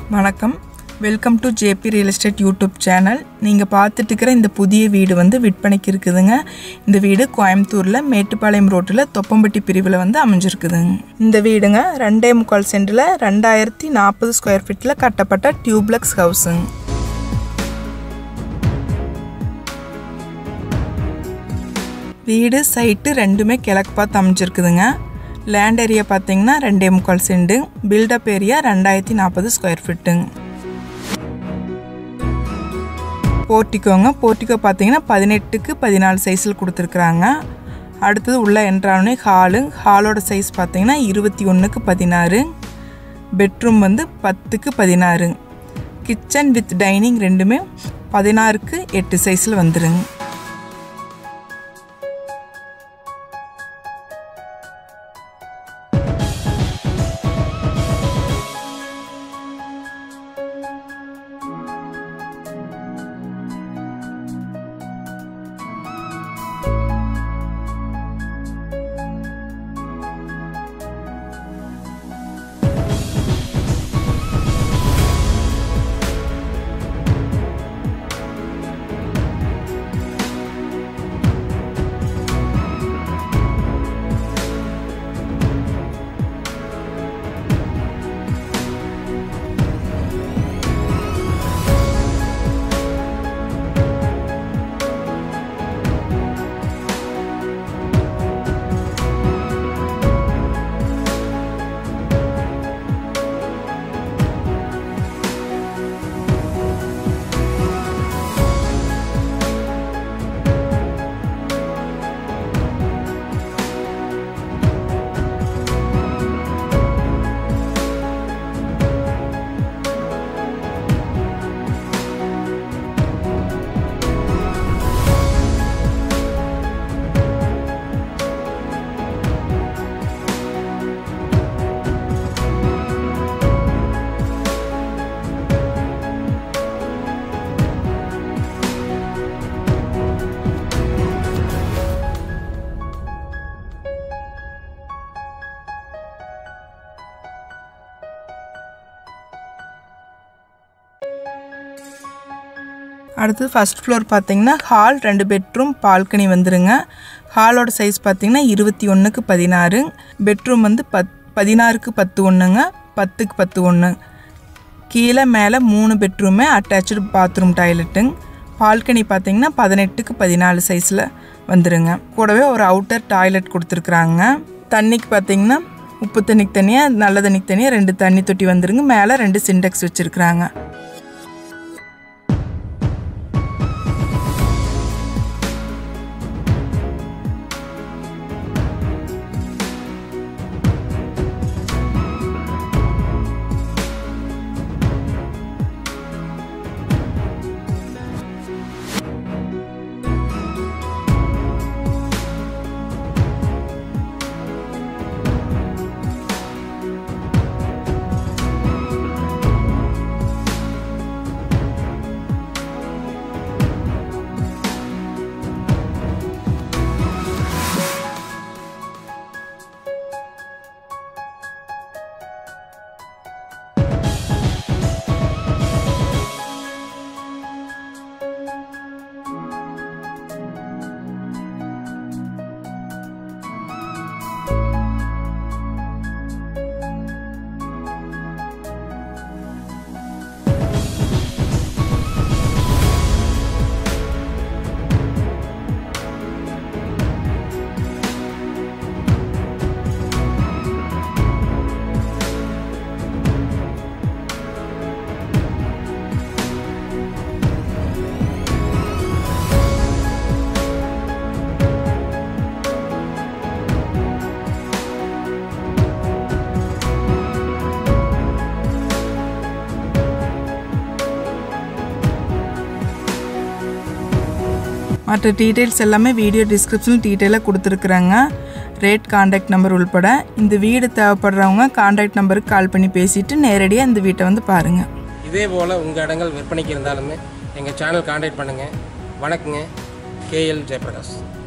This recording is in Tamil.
வணக்கம் welcome to JP real estate YouTube channel. நீங்கள் பார்த்துட்டு இருக்கிற இந்த புதிய வீடு வந்து விற்பனைக்கு இருக்குதுங்க. இந்த வீடு கோயம்புத்தூரில் மேட்டுப்பாளையம் ரோட்டில் தொப்பம்பட்டி பிரிவில் வந்து அமைஞ்சிருக்குதுங்க. இந்த வீடுங்க 2.25 சென்டில் 2040 ஸ்கொயர் ஃபீட்டில் கட்டப்பட்ட டியூப்ளெக்ஸ் ஹவுஸுங்க. வீடு சைட்டு ரெண்டுமே கிழக்கு பார்த்து அமைஞ்சிருக்குதுங்க. லேண்ட் ஏரியா பார்த்தீங்கன்னா 2.25 சென்ட், பில்டப் ஏரியா 2040 ஸ்கொயர் ஃபீட்டுங்க. போர்ட்டிகோங்க, போர்ட்டிகோ பார்த்தீங்கன்னா 18க்கு 14 சைஸில் கொடுத்துருக்குறாங்க. அடுத்தது உள்ளே என்ட்ரானே ஹாலோட சைஸ் பார்த்தீங்கன்னா 21க்கு 16, பெட்ரூம் வந்து 10க்கு 16, கிச்சன் வித் டைனிங் ரெண்டுமே 16க்கு 8 சைஸில் வந்துடுங்க. அடுத்து ஃபர்ஸ்ட் ஃப்ளோர் பார்த்தீங்கன்னா ஹால் 2 பெட்ரூம் பால்கனி வந்துருங்க. ஹாலோட சைஸ் பார்த்தீங்கன்னா 21க்கு 16, பெட்ரூம் வந்து 16க்கு 11ங்க, 10க்கு 11. கீழே மேலே 3 பெட்ரூமே அட்டாச்சு பாத்ரூம் டாய்லெட்டுங்க. பால்கனி பார்த்தீங்கன்னா 18க்கு 14 சைஸில் வந்துருங்க. கூடவே ஒரு அவுட்டர் டாய்லெட் கொடுத்துருக்குறாங்க. தண்ணிக்கு பார்த்தீங்கன்னா உப்பு தண்ணிக்கு தனியாக, நல்ல தண்ணிக்கு தனியாக 2 தண்ணி தொட்டி வந்துருங்க. மேலே 2 சின்டெக்ஸ் வச்சுருக்குறாங்க. மற்ற டீட்டெயில்ஸ் எல்லாமே வீடியோ டிஸ்கிரிப்ஷனில் டீட்டெயிலாக கொடுத்துருக்குறாங்க. ரேட், கான்டாக்ட் நம்பர் உள்பட. இந்த வீடு தேவைப்படுறவங்க கான்டாக்ட் நம்பருக்கு கால் பண்ணி பேசிவிட்டு நேரடியாக இந்த வீட்டை வந்து பாருங்கள். இதே போல் உங்கள் இடங்கள் விற்பனைக்கு இருந்தாலுமே எங்கள் சேனல் கான்டாக்ட் பண்ணுங்கள். வணக்கங்க. KL ஜெயபிரகாஷ்.